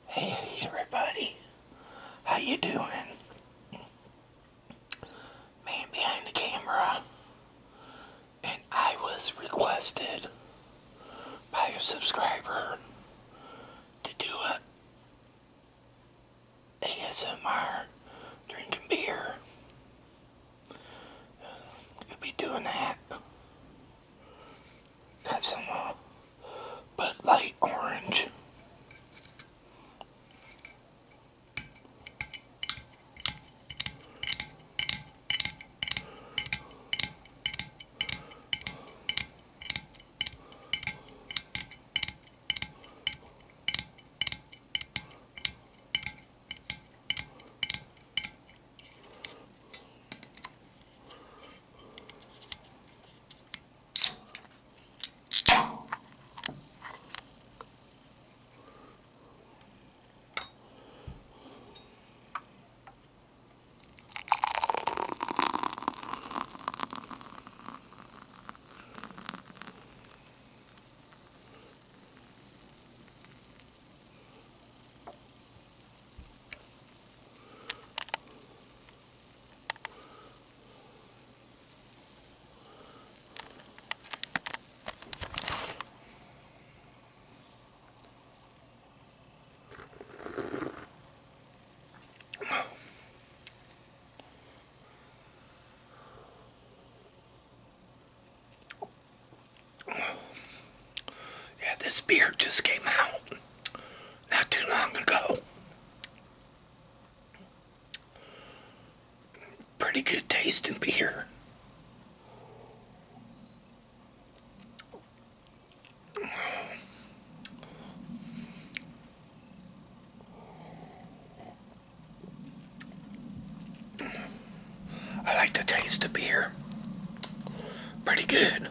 Hey everybody, how you doing? Man behind the camera, and I was requested by a subscriber to do a ASMR drinking beer. You'll be doing that. Got some Bud Light Orange. Yeah, this beer just came out not too long ago. Pretty good tasting beer. I like the taste of beer. Pretty good.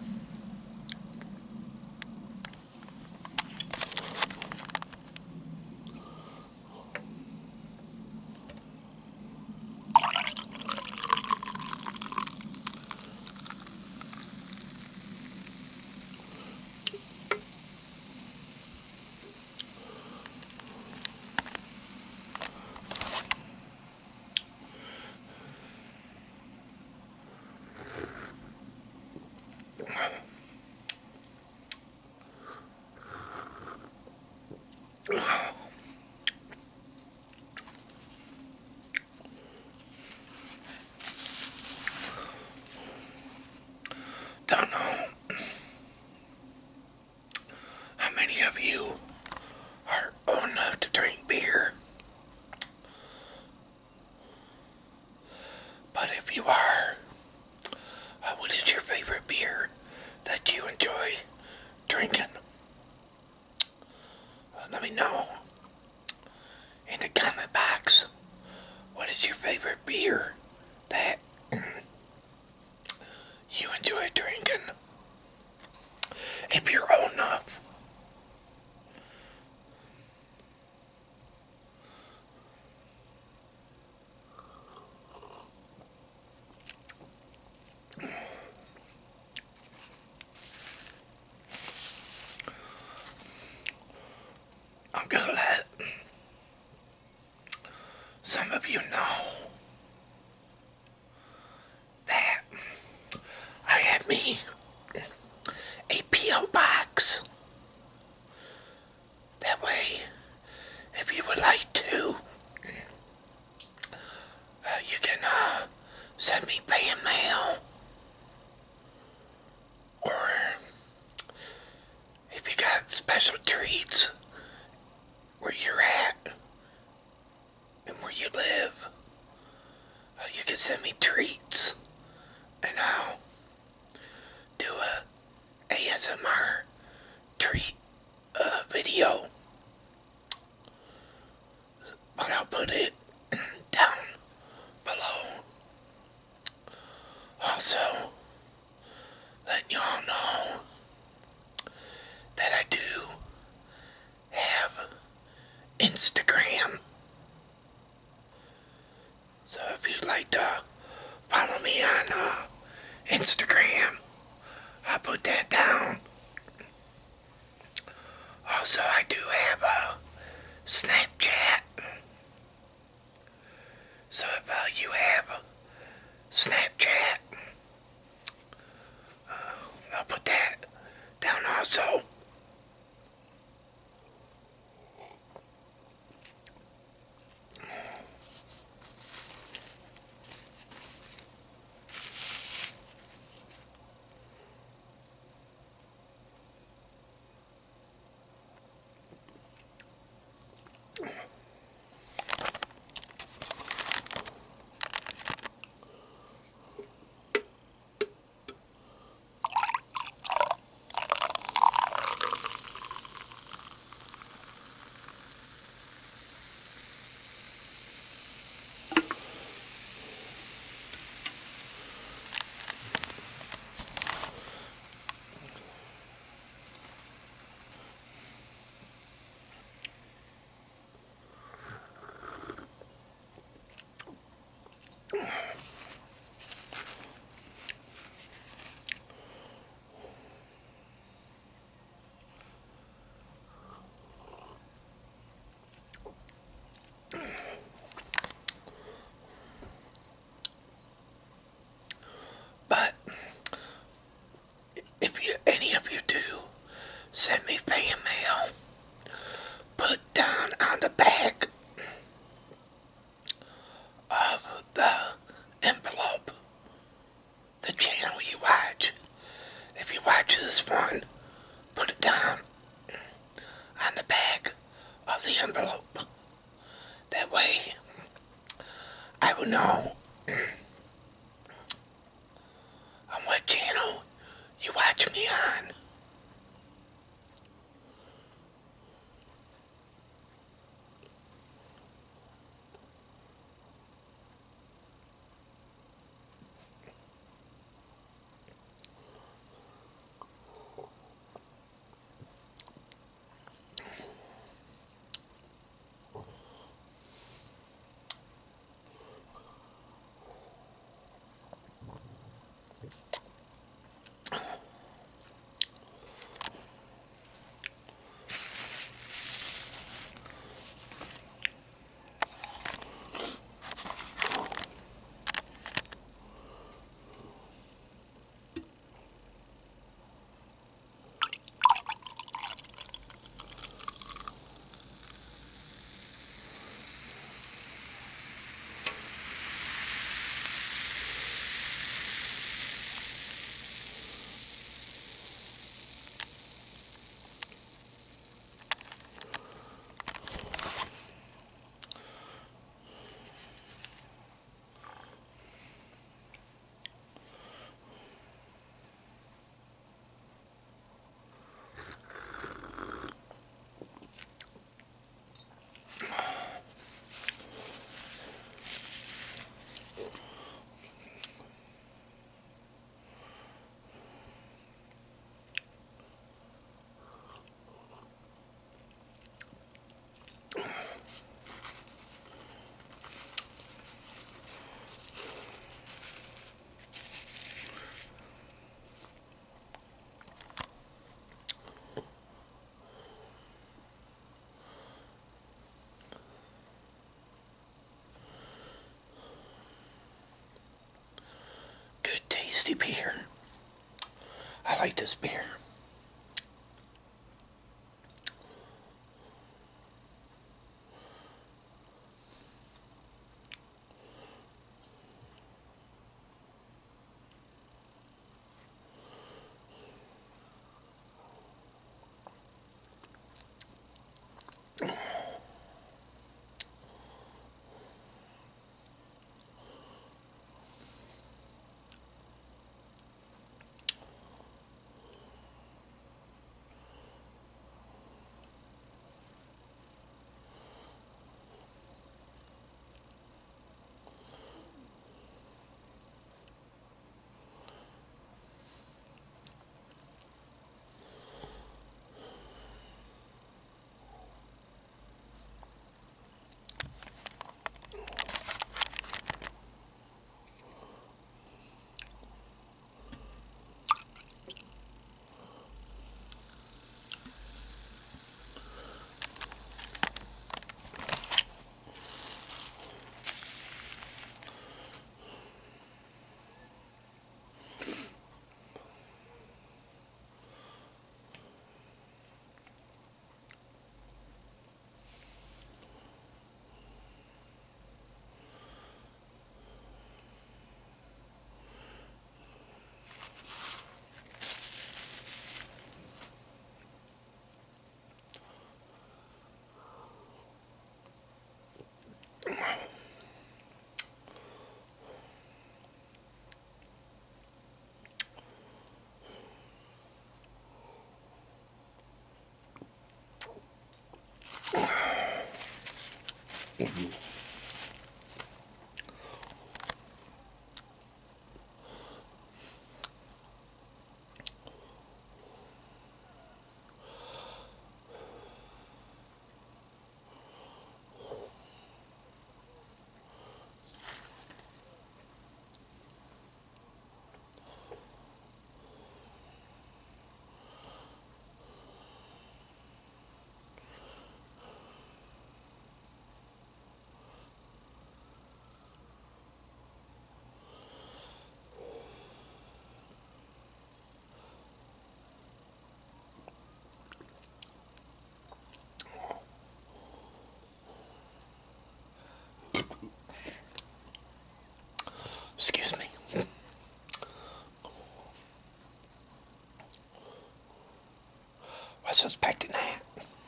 Don't know how many of you are old enough to drink beer, but if you are, what is your favorite beer that you enjoy drinking? Let me know in the comment box. What is your favorite beer that you enjoy drinking? If you're old enough. I'm gonna let some of you know that I have me a P.O. box. That way, if you would like to, you can send me fan mail, or if you got special treats where you're at and where you live, you can send me treats, and I'll do a ASMR treat video. But I'll put it down below. Also, letting y'all know that I do have Instagram. So if you'd like to follow me on Instagram, I'll put that down. Also, I do have Snapchat. So if you have Snapchat, I'll put that down also. But if any of you do send me fan mail, put down on the back of the envelope the channel you watch. If you watch this one, put it down on the back of the envelope. That way, I will know on what channel you watch me on. Good tasty beer. I like this beer. Excuse me. What's suspecting that?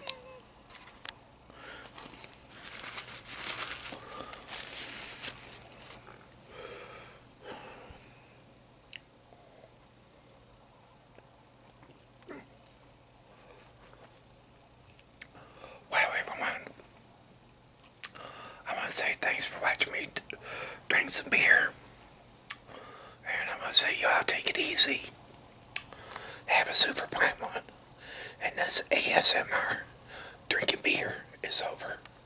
Well, everyone, I want to say thanks for watching me drink some beer. And I'm going to say y'all take it easy. Have a super fine one. And this ASMR drinking beer is over.